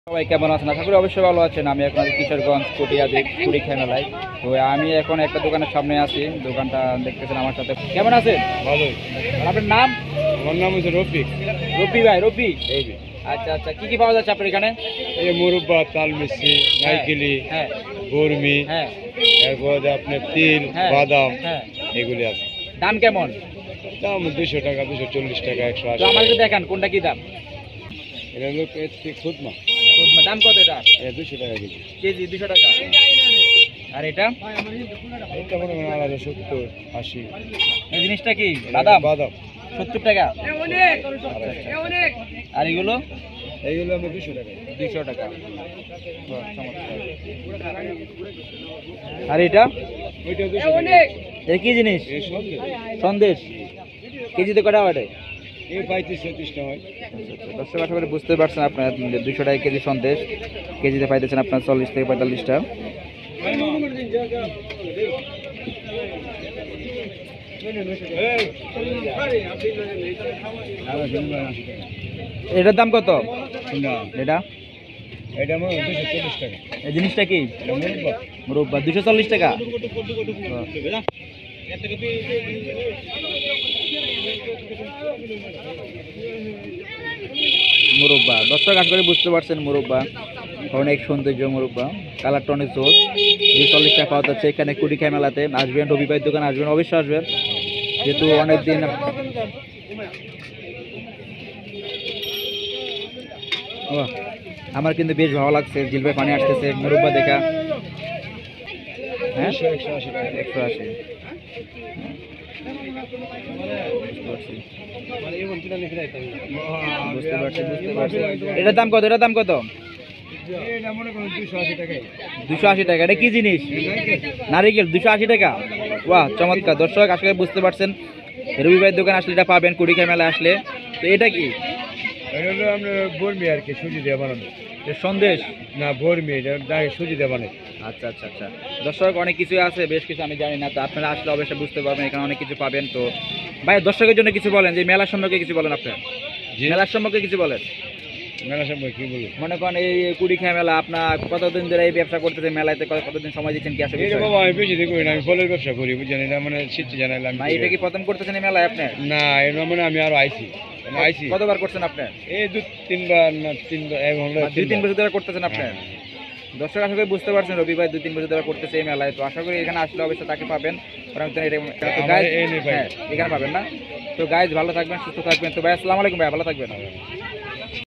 সবাই কেমন আছেন? আশা করি অবশ্যই ভালো আছেন। আমি এখন আছি কিশোরগঞ্জ কটিয়াদি কুড়িখাই মেলায়। তো আমি এখন একটা দোকানের সামনে আছি, দোকানটা দেখতেছেন আমার সাথে। কেমন আছেন? ভালোই। আর আপনার নাম? আমার নাম হচ্ছে রফিক। রবি ভাই, রবি। আচ্ছা আচ্ছা, কি কি পাওয়া যাচ্ছে আপনার এখানে? এই মুরব্বা, তাল মিষ্টি, নাইকেলি, হ্যাঁ বর্মি, হ্যাঁ এরপর আপনার তিল, হ্যাঁ বাদাম, হ্যাঁ। এগুলি আছে। দাম কেমন? দাম 200 টাকা, 240 টাকা, 180 তো আমাকে টাকা। দেখান কোনটা কি দাম। এটা হলো খুদমা, দাম কত এটা? এটা 200 টাকা কেজি। কেজি 200 টাকা। আর এটা? এটা মনে করেন আলাদা 70, 80। এই জিনিসটা কি? বাদাম? বাদাম 70 টাকা। আর এগুলো? এইগুলো আমরা 200 টাকা। 200 টাকা। বাহ, চমৎকার। আর এটা? ওইটা 200 টাকা। এটা কি জিনিস? এই সঙ্গে সন্দেশ। কেজিতে কটা হয়? এই 35-36 টাকা হয়। দর্শক আশা করি বুঝতে পারছেন আপনার 200 টাকা কেজি সন্দেশ, কেজিতে পাইতেছেন আপনার 40 থেকে 45টা। এটার দাম কত? না, এটা এটা আমার 240 টাকা। এই জিনিসটা কি? এটা মুরব্বা। মুরব্বা 240 টাকা। মুরব্বা দর্শক আশা করি বুঝতে পারছেন, মুরব্বা অনেক সৌন্দর্য, মুরব্বা কালারটা অনেক জোর। 240 টাকা পাওয়া যাচ্ছে এখানে কুড়িখাই মেলাতে। আসবেন, রবি ভাইয়ের দোকান আসবেন, অবশ্যই আসবেন, যেহেতু অনেকদিন। আমার কিন্তু বেশ ভালো লাগছে, জিলবে পানি আসতেছে মুরব্বা দেখা। হ্যাঁ 180 টাকা। 180। বুঝতে পারছি। এটার দাম কত? এটার দাম কত? এটা মনে করেন 280 টাকাই। 280 টাকা। এটা কি জিনিস? নারিকেল 280 টাকা। বাহ, চমৎকার। দর্শক আশা করি বুঝতে পারছেন, রবি ভাইয়ের দোকান আসলে এটা পাবেন, কুড়িখাই মেলা আসলে। তো এটা কি? এটা হলো আমরা বর্মি আর কি, সুজি দিয়ে বানানো। এটা সন্দেশ না, বর্মি, এটা সুজি দিয়ে বানাই। আচ্ছা আচ্ছা আচ্ছা। দর্শক অনেক কিছু আছে, বেশ কিছু আমি জানি না, তো আপনারা আসলে অবশ্যই বুঝতে পারবেন, এখানে অনেক কিছু পাবেন। তো ভাই দর্শকের জন্য কিছু বলেন, যে মেলার সম্পর্কে কিছু বলেন, আপনার মেলার সম্পর্কে কিছু বলেন। মেলা সময় কি বলবো, মনে করেন এই কুড়িখাই মেলা আপনার কতদিন ধরে এই ব্যবসা করতেছেন, মেলাতে কতদিন সময় দিচ্ছেন কি আসলে? এটা বাবা আমি বেশি দিন করি না, আমি ফলের ব্যবসা করি, বুঝছেন? এটা মানে শিখছি জানাইলাম। ভাই এটা কি প্রথম করতেছেন এই মেলায় আপনার? না, এটা মানে আমি আরো আইছি। কতবার করছেন আপনার? এই 2-3 বার, না 3 বার, এখন 2-3 বছর ধরে করতেছেন আপনার। দর্শক আশা করি বুঝতে পারছেন, রবি ভাই 2-3 বছর ধরে করতেছে এই মেলায়। তো আশা করি এখানে আসলে অবশ্যই তাকে পাবেন। এখানে পাবেন না। তো গাইজ ভালো থাকবেন, সুস্থ থাকবেন। তো ভাই আসসালামু আলাইকুম ভাই, ভালো থাকবেন।